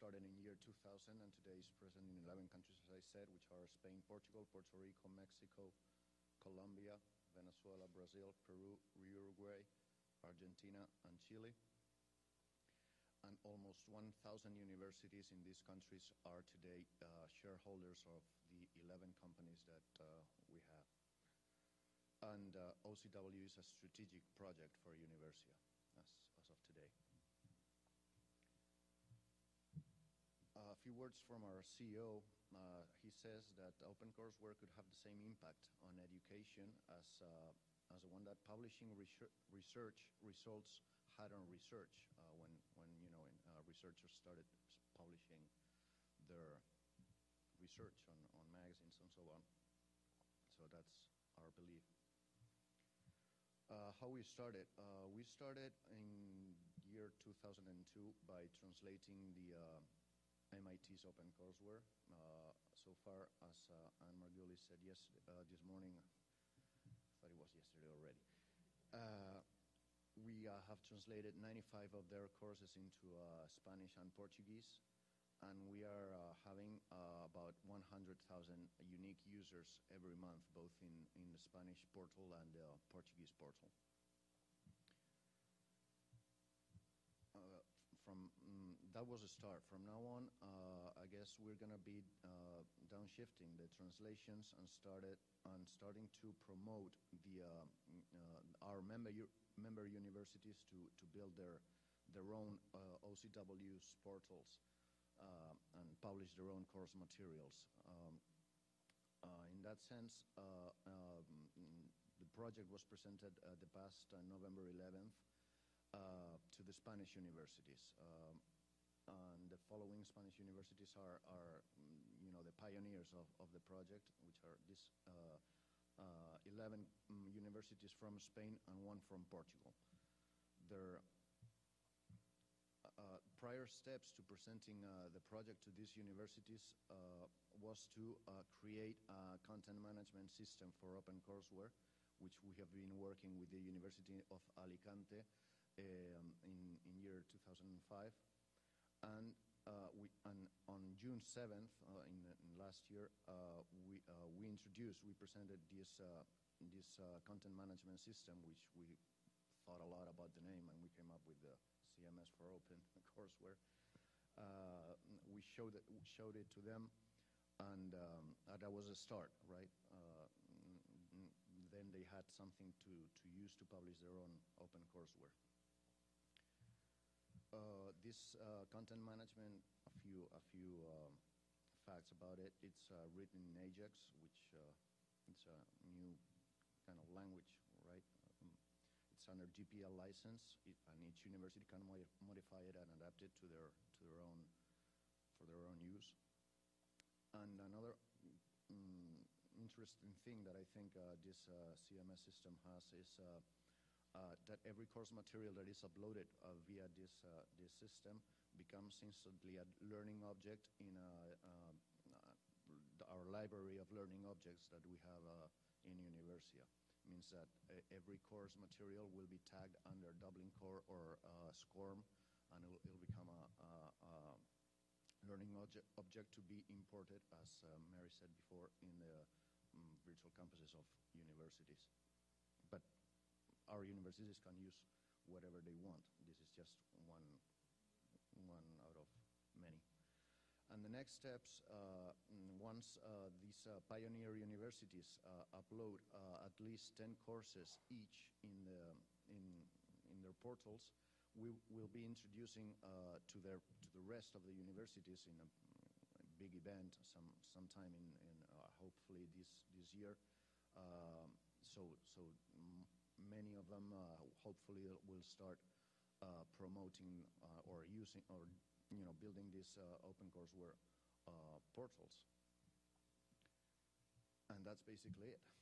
started in year 2000 and today is present in 11 countries, as I said, which are Spain, Portugal, Puerto Rico, Mexico, Colombia, Venezuela, Brazil, Peru, Uruguay, Argentina, and Chile. And almost 1,000 universities in these countries are today shareholders of the 11 companies that we have. And OCW is a strategic project for Universia as of today. A few words from our CEO. He says that OpenCourseware could have the same impact on education as the one that publishing research results had on research when researchers started publishing their research on magazines and so on. So that's our belief. How we started? We started in year 2002 by translating the MIT's OpenCourseware. So far, as Anne Margulis said this morning, I thought it was yesterday already, we have translated 95 of their courses into Spanish and Portuguese, and we are having about 100,000 unique users every month, both in the Spanish portal and the Portuguese portal. That was a start. From now on, I guess we're going to be downshifting the translations and starting to promote our member universities to build their own OCW's portals and publish their own course materials. In that sense, the project was presented the past November 11th to the Spanish universities. And the following Spanish universities are the pioneers of the project, which are these 11 universities from Spain and one from Portugal. Their prior steps to presenting the project to these universities was to create a content management system for OpenCourseware, which we have been working with the University of Alicante in year 2005. And on June 7th, in last year, we presented this content management system, which we thought a lot about the name, and we came up with the CMS for OpenCourseware. We showed it to them, and that was a start, right? Then they had something to use to publish their own OpenCourseware. This content management, a few facts about it. It's written in Ajax, which it's a new kind of language, right? It's under GPL license, and each university can modify it and adapt it to their own use. And another interesting thing that I think this CMS system has is that every course material that is uploaded via this system becomes instantly a learning object in our library of learning objects that we have in Universia. It means that every course material will be tagged under Dublin Core or SCORM, and it'll become a learning object to be imported, as Mary said before, in the virtual campuses of universities. But our universities can use whatever they want. This is just one out of many. And the next steps, once these pioneer universities upload at least 10 courses each in their portals, we will be introducing to the rest of the universities in a big event sometime in hopefully this year. So many of them hopefully will start promoting or using or building these OpenCourseware portals. And that's basically it.